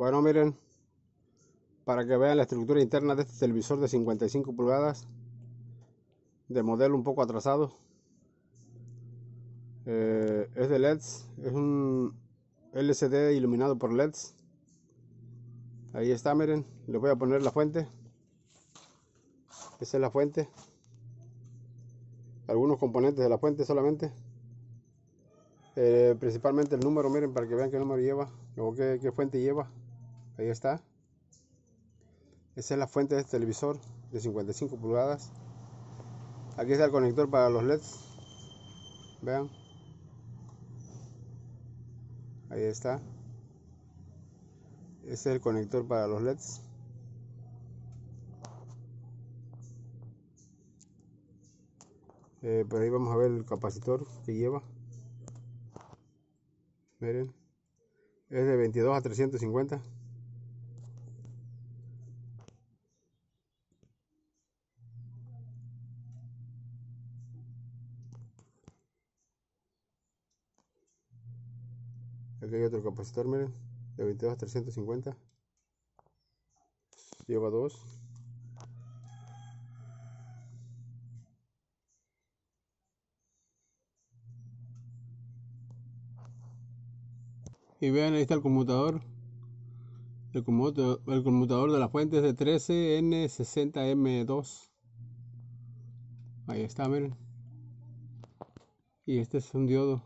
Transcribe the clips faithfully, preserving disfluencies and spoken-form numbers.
Bueno, miren, para que vean la estructura interna de este televisor de cincuenta y cinco pulgadas, de modelo un poco atrasado. Eh, es de L E Ds, es un L C D iluminado por L E Ds. Ahí está, miren, le voy a poner la fuente. Esa es la fuente. Algunos componentes de la fuente solamente. Eh, principalmente el número, miren, para que vean qué número lleva o qué, qué fuente lleva. Ahí está. Esa es la fuente de este televisor de cincuenta y cinco pulgadas. Aquí está el conector para los L E Ds. Vean. Ahí está. Ese es el conector para los L E Ds. Eh, por ahí vamos a ver el capacitor que lleva. Miren. Es de veintidós a trescientos cincuenta. Aquí hay otro capacitor, miren. De veintidós a trescientos cincuenta. Lleva dos. Y vean, ahí está el conmutador. El conmutador, el conmutador de la fuente es de trece N sesenta M dos. Ahí está, miren. Y este es un diodo.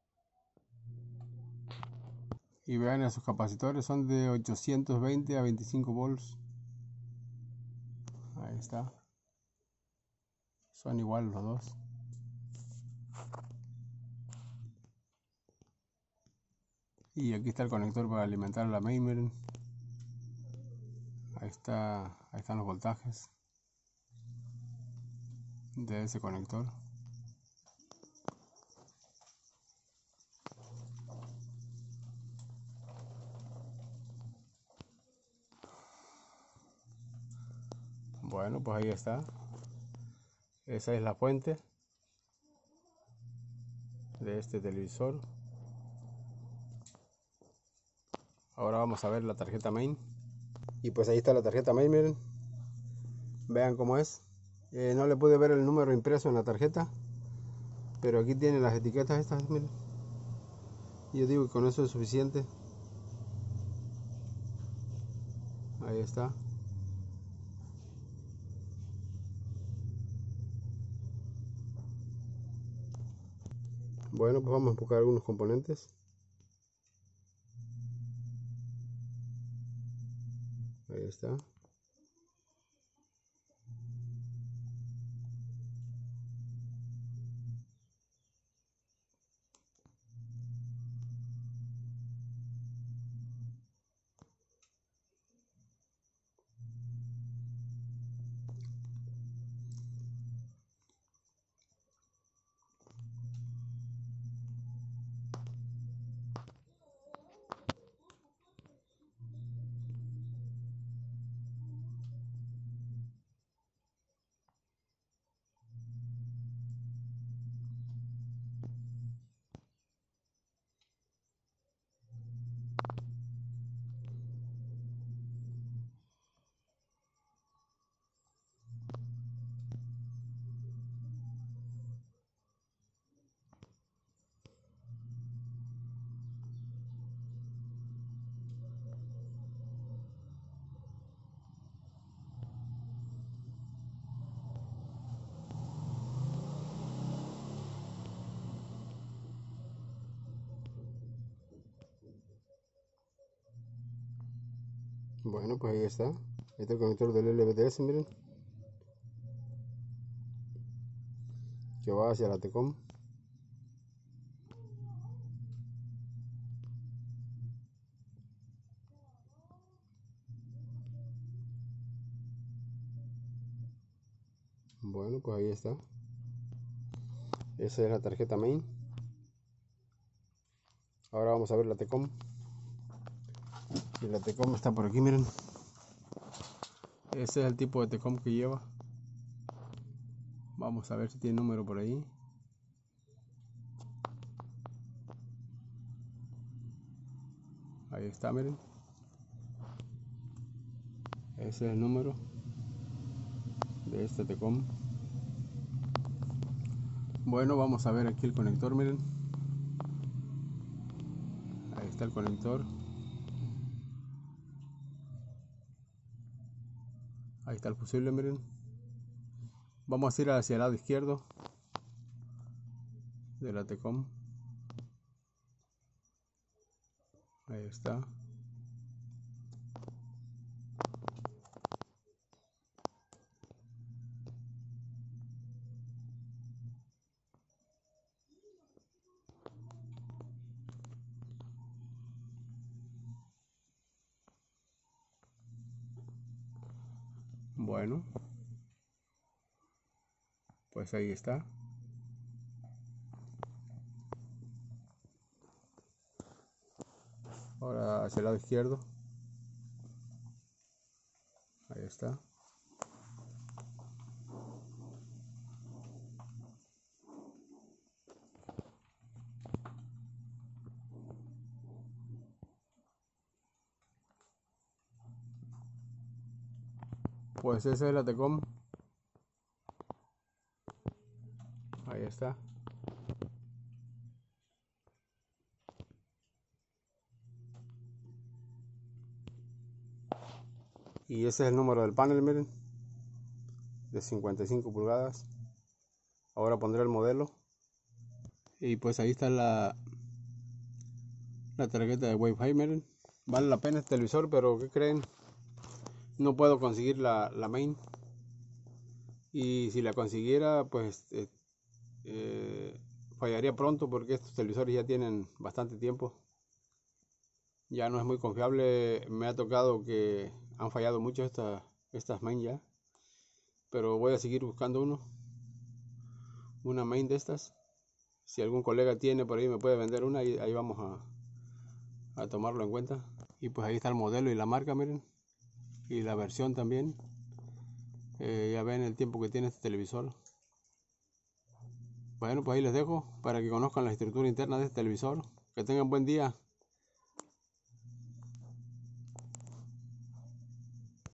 Y vean, esos capacitores son de ochocientos veinte a veinticinco volts. Ahí está. Son iguales los dos. Y aquí está el conector para alimentar la main, miren. Ahí está, ahí están los voltajes de ese conector. Bueno, pues ahí está. Esa es la fuente de este televisor. Ahora vamos a ver la tarjeta main. Y pues ahí está la tarjeta main, miren. Vean cómo es. Eh, no le pude ver el número impreso en la tarjeta, pero aquí tienen las etiquetas estas, miren. Yo digo que con eso es suficiente. Ahí está. Bueno, pues vamos a buscar algunos componentes. Ahí está. Bueno, pues ahí está. Ahí está el conector del L V D S, miren. Que va hacia la T-COM. Bueno, pues ahí está. Esa es la tarjeta main. Ahora vamos a ver la T-COM. Y la T-COM está por aquí, miren. Ese es el tipo de T-COM que lleva. Vamos a ver si tiene número por ahí. Ahí está, miren. Ese es el número de este T-Com. Bueno, vamos a ver aquí el conector, miren. Ahí está el conector. Ahí está el fusible, miren. Vamos a ir hacia el lado izquierdo de la T-Com. Ahí está. Bueno, pues ahí está. Ahora hacia el lado izquierdo. Ahí está. Pues esa es la T-Com. Ahí está. Y ese es el número del panel, miren. De cincuenta y cinco pulgadas. Ahora pondré el modelo. Y pues ahí está la, la tarjeta de Wi-Fi, miren. Vale la pena este televisor, pero ¿qué creen? No puedo conseguir la, la main. Y si la consiguiera, pues eh, eh, fallaría pronto, porque estos televisores ya tienen bastante tiempo. Ya no es muy confiable. Me ha tocado que han fallado mucho estas, estas main ya. Pero voy a seguir buscando uno. Una main de estas. Si algún colega tiene por ahí, me puede vender una y ahí vamos a, a tomarlo en cuenta. Y pues ahí está el modelo y la marca, miren. Y la versión también. Eh, ya ven el tiempo que tiene este televisor. Bueno, pues ahí les dejo para que conozcan la estructura interna de este televisor. Que tengan buen día.